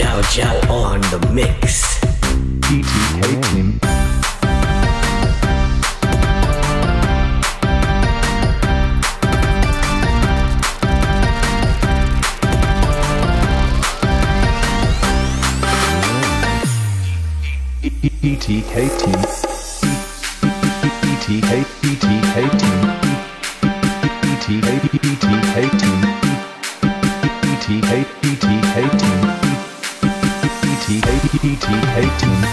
Chav Chav on the mix. PTK team. PTK team. PTK PTK team. PTK PTK team. PTK PTK team. PTK PTK team.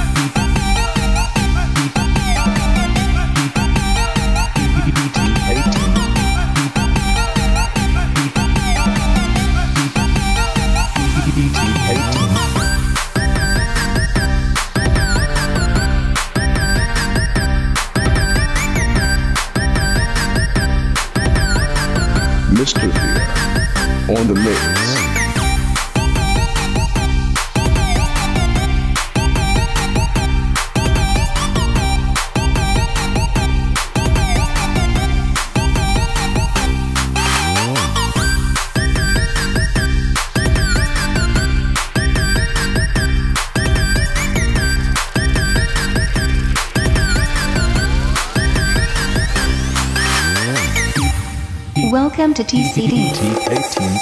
Mr. Fear on the mix. Welcome to TCD. PTK team.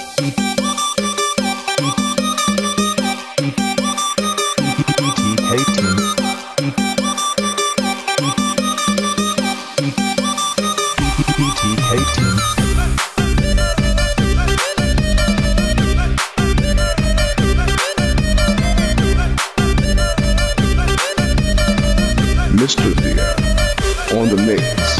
PTK team. PTK team. Mr. Fear on the mix.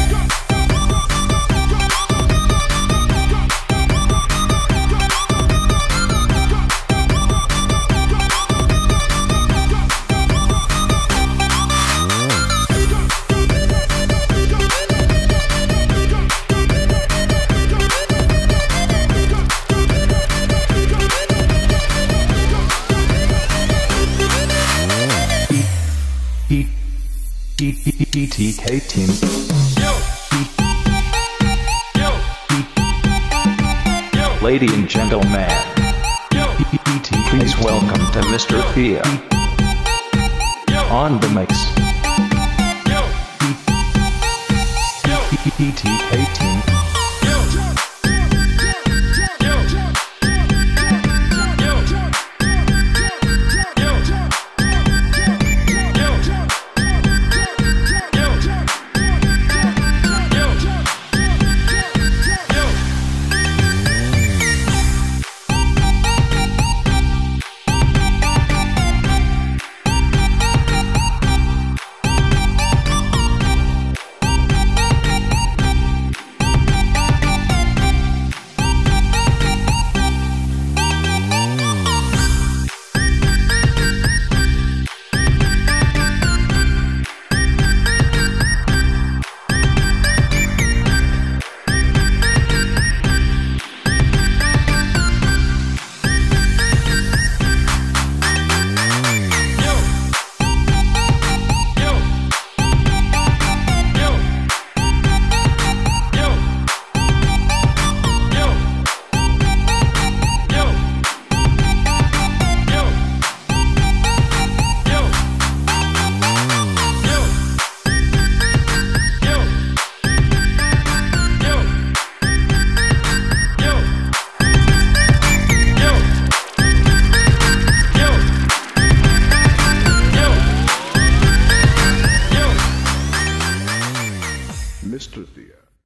PTK team. Ladies and gentlemen, please welcome to Mr. Thea on the mix. PTK team.